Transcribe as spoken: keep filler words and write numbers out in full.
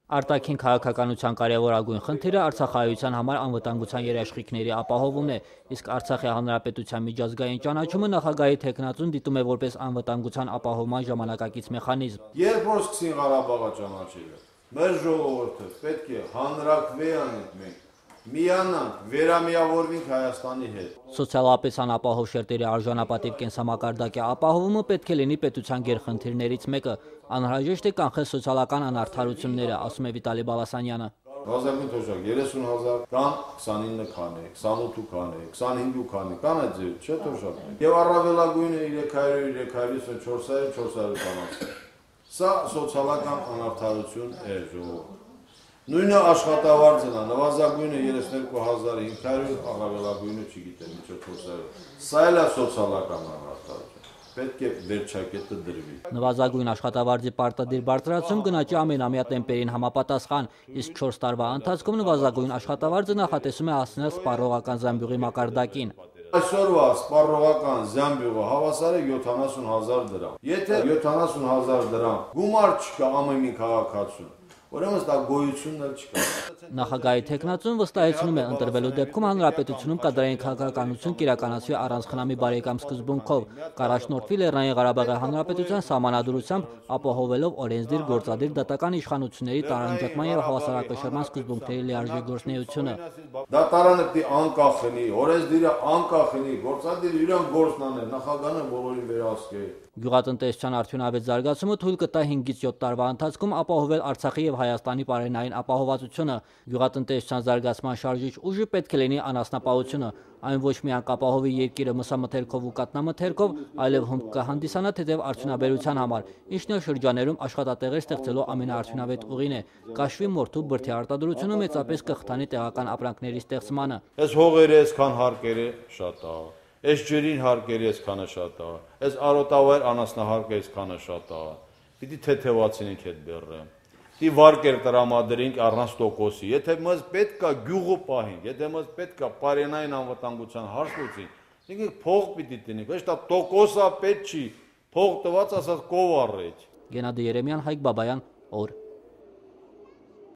Արտաքին քաղաքականության կարևորագույն խնդիրը Արցախայության համար անվտանգության երաշխիքների ապահովումն է, իսկ Արցախի հանրապետության միջազգային ճանաչումը նախագահի թեկնածուն դիտում է որպես անվտանգության ապահովման ժամանակակից մեխանիզմ։ Երբ որ սկսին Ղարաբաղը ճանաչելը, մեր ժողովուրդը պետք է հանրաքվե անենք մենք, միանանք, վերամիավորվենք Հայաստանի հետ։ Սոցիալապես անապահով շերտերի արժանապատիվ կենսամակարդակի ապահովումը պետք է լինի պետության գերխնդիրներից մեկը, անհրաժեշտ է կանխել սոցիալական անարդարությունները, ասում է Վիտալի Բալասանյանը։ Բազմագույն թոշակ երեսուն հազար կան քսանինը քանի, քսանութ քանի, քսանհինգ քանի, կան այդ ձև, չէ թոշակներ։ Եվ առավելագույնը երեք հարյուր, երեք հարյուր, չորս հարյուր, չորս հարյուր կանացը։ Սա սոցիալական անարդարություն է ժողովուրդ։ Նույնը աշխատավարձն է, նվազագույնը երեսներկու հազար հինգ հարյուր, առավելագույնը չգիտեմ, մինչև չորս հարյուր։ Սա էլ է սոցիալական անարդարություն։ Պետք է վերջակետը դրվի։ Նվազագույն աշխատավարձի պարտադիր բարձրացում գնաճի ամենամյա տեմպերին համապատասխան, իսկ չորս տարվա ընթացքում նվազագույն աշխատավարձը նախատեսում է հասնել սպառողական զամբյուղի մակարդակին։ Այսօրվա սպառողական զամբյուղը հավասար է յոթանասուն հազար դրամ։ Եթե յոթանասուն հազար դրամ գումար չկա ամեն մի քաղաքացու, ուրեմն դա գոյությունն էլ չկա։ Նախագահի թեկնածուն վստահեցնում է, ընտրվելու դեպքում հանրապետությունում կադրային քաղաքականություն կիրականացվի առանց խնամի բարեկամ սկզբունքով, կառաջնորդվի Լեռնային Ղարաբաղի Հանրապետության սահմանադրությամբ, ապահովելով օրենսդիր, գործադիր, դատական իշխանությունների տարանջատման եւ հավասարակշռման սկզբունքների լիարժեք գործունեությունը։ Դատարանը պիտի անկախ լինի, օրենսդիրը անկախ լինի, գործադիրը իրան գործն անել, նախագահը բոլորին վերահսկի։ Գյուղատնտեսության արդյունավետ զարգացումը թույլ կտա հինգից յոթ տարվա ընթացքում ապահովել Արցախի եւ Հայաստանի պարենային ապահովվածությունը։ Գյուղատնտեսության զարգացման շարժիչ ուժը պետք է լինի անասնապահությունը, այն ոչ միայն կապահովի երկիրը մսամթերքով ու կատնամթերքով, այլև հումք կհանդիսանա թեթև արդյունաբերության համար, ինչն էլ շրջաներում աշխատատեղեր ստեղծելու ամենաարդյունավետ ուղին է։ Կաշվի մորթու բրդի արտադրությունը մեծապես կխթանի տեղական ապրանքների ստեղծմանը։ Այս հողերը այսքան հարկերը շատ է։ Այս ջրին հարկերը այսքանը շատ է, այս արոտավայր անասնահարկը այսքանը շատ է, պիտի թեթևացնենք այդ բեռը, պիտի վարկեր տրամադրենք առանց տոկոսի, եթե մեզ պետք է գյուղը պահենք, եթե մեզ պետք է պարենային անվտանգության հարց լուծենք, ինքը փող պիտի տնենք, ոչ դա տոկոսա պետք չի, փող տված ասած կովառ է։ Գենադի Երեմյան, Հայկ Բաբայան, օր